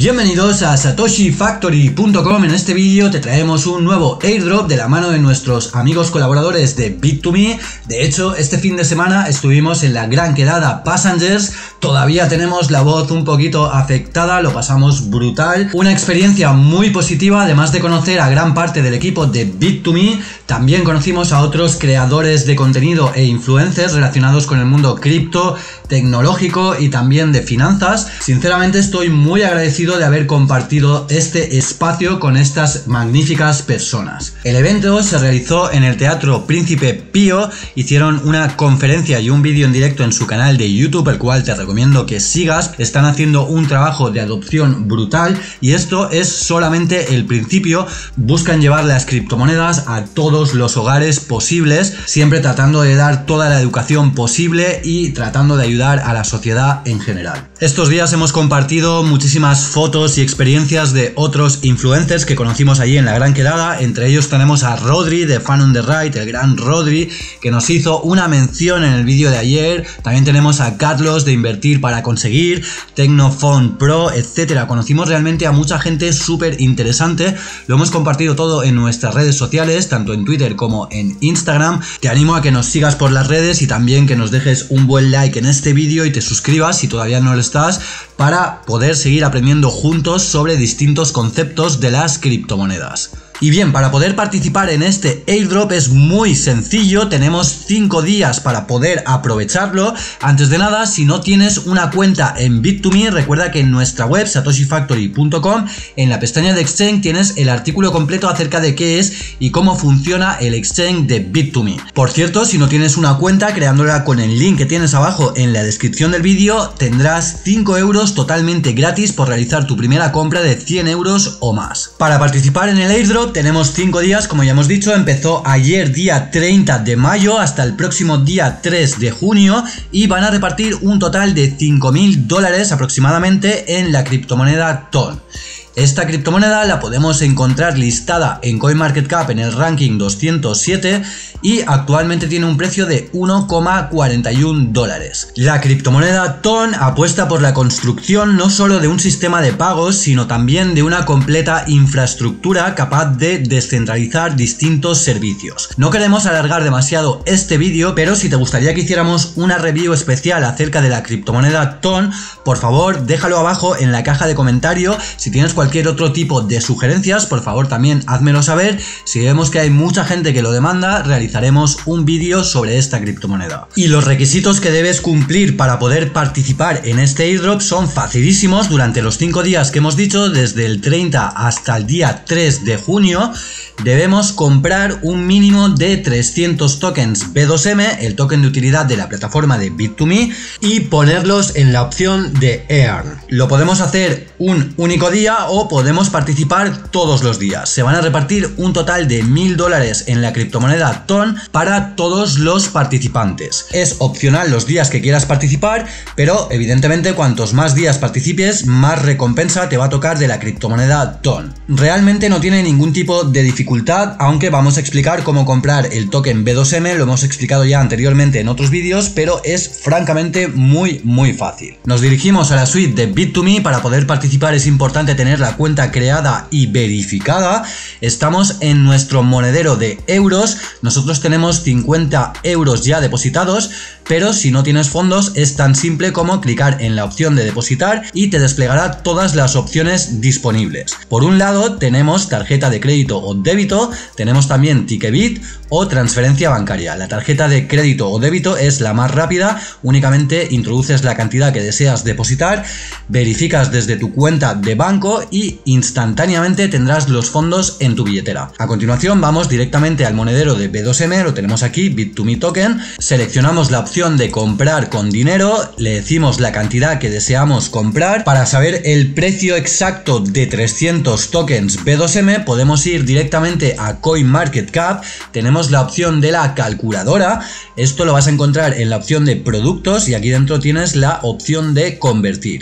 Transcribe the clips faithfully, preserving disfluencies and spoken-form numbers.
Bienvenidos a Satoshi Factory punto com. En este vídeo te traemos un nuevo airdrop de la mano de nuestros amigos colaboradores de Bit to Me. De hecho, este fin de semana estuvimos en la gran quedada Passengers. Todavía tenemos la voz un poquito afectada, lo pasamos brutal. Una experiencia muy positiva, además de conocer a gran parte del equipo de Bit to Me. También conocimos a otros creadores de contenido e influencers relacionados con el mundo cripto, tecnológico y también de finanzas. Sinceramente estoy muy agradecido de haber compartido este espacio con estas magníficas personas. El evento se realizó en el Teatro Príncipe Pío, hicieron una conferencia y un vídeo en directo en su canal de YouTube, el cual te recomiendo que sigas. Están haciendo un trabajo de adopción brutal y esto es solamente el principio. Buscan llevar las criptomonedas a todos los hogares posibles, siempre tratando de dar toda la educación posible y tratando de ayudar a la sociedad en general. Estos días hemos compartido muchísimas fotos y experiencias de otros influencers que conocimos allí en la gran quedada. Entre ellos tenemos a Rodri de Fan on the Right, el gran Rodri, que nos hizo una mención en el vídeo de ayer. También tenemos a Carlos de Invertir para Conseguir, Tecnofond Pro, etcétera. Conocimos realmente a mucha gente súper interesante. Lo hemos compartido todo en nuestras redes sociales, tanto en Twitter como en Instagram. Te animo a que nos sigas por las redes y también que nos dejes un buen like en este vídeo y te suscribas si todavía no lo estás, para poder seguir aprendiendo juntos sobre distintos conceptos de las criptomonedas. Y bien, para poder participar en este airdrop es muy sencillo, tenemos cinco días para poder aprovecharlo. Antes de nada, si no tienes una cuenta en Bit to Me, recuerda que en nuestra web Satoshi Factory punto com, en la pestaña de Exchange tienes el artículo completo acerca de qué es y cómo funciona el Exchange de Bit to Me. Por cierto, si no tienes una cuenta, creándola con el link que tienes abajo en la descripción del vídeo, tendrás cinco euros totalmente gratis por realizar tu primera compra de cien euros o más. Para participar en el airdrop tenemos cinco días, como ya hemos dicho. Empezó ayer día treinta de mayo hasta el próximo día tres de junio y van a repartir un total de cinco mil dólares aproximadamente en la criptomoneda Ton. Esta criptomoneda la podemos encontrar listada en CoinMarketCap en el ranking doscientos siete y actualmente tiene un precio de uno coma cuarenta y uno dólares. La criptomoneda Ton apuesta por la construcción no solo de un sistema de pagos, sino también de una completa infraestructura capaz de descentralizar distintos servicios. No queremos alargar demasiado este vídeo, pero si te gustaría que hiciéramos una review especial acerca de la criptomoneda Ton, por favor déjalo abajo en la caja de comentarios. Si tienes cualquier cualquier otro tipo de sugerencias, por favor también házmelo saber. Si vemos que hay mucha gente que lo demanda, realizaremos un vídeo sobre esta criptomoneda. Y los requisitos que debes cumplir para poder participar en este airdrop son facilísimos. Durante los cinco días que hemos dicho, desde el treinta hasta el día tres de junio, debemos comprar un mínimo de trescientos tokens B dos M, el token de utilidad de la plataforma de Bit to Me, y ponerlos en la opción de Earn. Lo podemos hacer un único día o podemos participar todos los días. Se van a repartir un total de mil dólares en la criptomoneda Ton para todos los participantes. Es opcional los días que quieras participar, pero evidentemente cuantos más días participes, más recompensa te va a tocar de la criptomoneda Ton. Realmente no tiene ningún tipo de dificultad, aunque vamos a explicar cómo comprar el token B dos M. Lo hemos explicado ya anteriormente en otros vídeos, pero es francamente muy muy fácil. Nos dirigimos a la suite de Bit to Me. Para poder participar es importante tener la cuenta creada y verificada. Estamos en nuestro monedero de euros. Nosotros tenemos cincuenta euros ya depositados, pero si no tienes fondos es tan simple como clicar en la opción de depositar y te desplegará todas las opciones disponibles. Por un lado tenemos tarjeta de crédito o débito, tenemos también Ticketbit o transferencia bancaria. La tarjeta de crédito o débito es la más rápida, únicamente introduces la cantidad que deseas depositar, verificas desde tu cuenta de banco y instantáneamente tendrás los fondos en tu billetera. A continuación vamos directamente al monedero de B dos M, lo tenemos aquí, Bit to Me Token, seleccionamos la opción de comprar con dinero, le decimos la cantidad que deseamos comprar. Para saber el precio exacto de trescientos tokens B dos M podemos ir directamente a CoinMarketCap, tenemos la opción de la calculadora, esto lo vas a encontrar en la opción de productos y aquí dentro tienes la opción de convertir.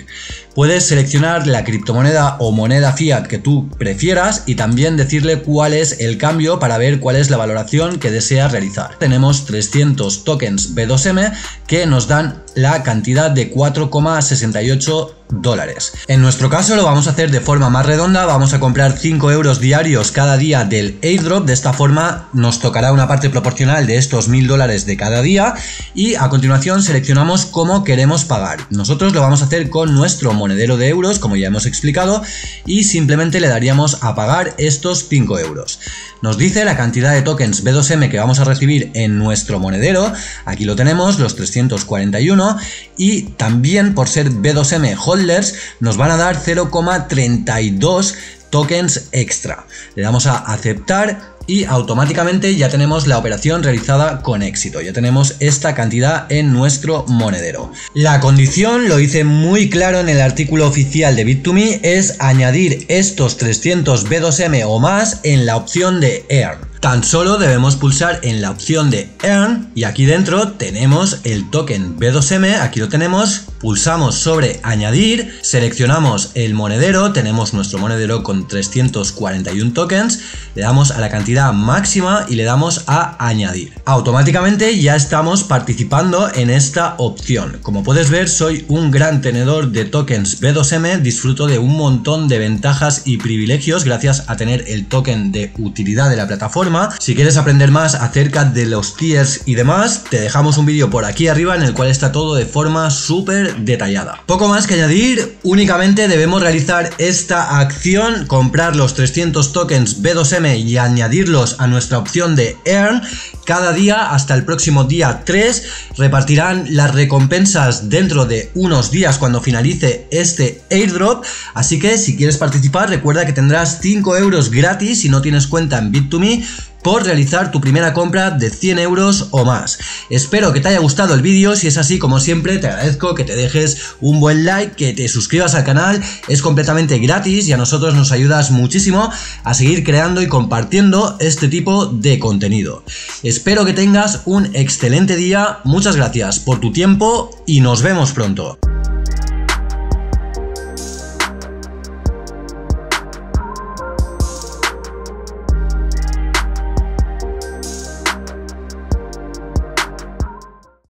Puedes seleccionar la criptomoneda o moneda fiat que tú prefieras y también decirle cuál es el cambio para ver cuál es la valoración que deseas realizar. Tenemos trescientos tokens B dos M que nos dan la cantidad de cuatro coma sesenta y ocho dólares. En nuestro caso lo vamos a hacer de forma más redonda, vamos a comprar cinco euros diarios cada día del airdrop. De esta forma nos tocará una parte proporcional de estos mil dólares de cada día y a continuación seleccionamos cómo queremos pagar. Nosotros lo vamos a hacer con nuestro monedero de euros, como ya hemos explicado, y simplemente le daríamos a pagar estos cinco euros. Nos dice la cantidad de tokens B dos M que vamos a recibir en nuestro monedero, aquí lo tenemos, los trescientos cuarenta y uno, y también por ser B dos M holders nos van a dar cero coma treinta y dos tokens extra. Le damos a aceptar y automáticamente ya tenemos la operación realizada con éxito, ya tenemos esta cantidad en nuestro monedero. La condición, lo hice muy claro en el artículo oficial de Bit to Me, es añadir estos trescientos B dos M o más en la opción de Earn. Tan solo debemos pulsar en la opción de Earn y aquí dentro tenemos el token B dos M, aquí lo tenemos, pulsamos sobre añadir, seleccionamos el monedero, tenemos nuestro monedero con trescientos cuarenta y uno tokens, le damos a la cantidad máxima y le damos a añadir. Automáticamente ya estamos participando en esta opción. Como puedes ver, soy un gran tenedor de tokens B dos M, disfruto de un montón de ventajas y privilegios gracias a tener el token de utilidad de la plataforma. Si quieres aprender más acerca de los tiers y demás, te dejamos un vídeo por aquí arriba en el cual está todo de forma súper detallada. Poco más que añadir, únicamente debemos realizar esta acción, comprar los trescientos tokens B dos M y añadirlos a nuestra opción de Earn. Cada día hasta el próximo día tres repartirán las recompensas dentro de unos días cuando finalice este airdrop, así que si quieres participar recuerda que tendrás cinco euros gratis si no tienes cuenta en Bit to Me por realizar tu primera compra de cien euros o más. Espero que te haya gustado el vídeo, si es así, como siempre te agradezco que te dejes un buen like, que te suscribas al canal, es completamente gratis y a nosotros nos ayudas muchísimo a seguir creando y compartiendo este tipo de contenido. Espero que tengas un excelente día, muchas gracias por tu tiempo y nos vemos pronto.